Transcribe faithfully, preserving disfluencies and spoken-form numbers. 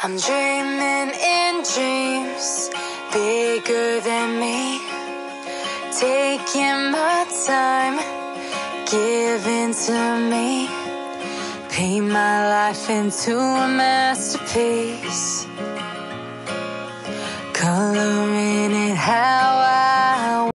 I'm dreaming in dreams bigger than me, taking my time, giving to me, paint my life into a masterpiece, coloring it how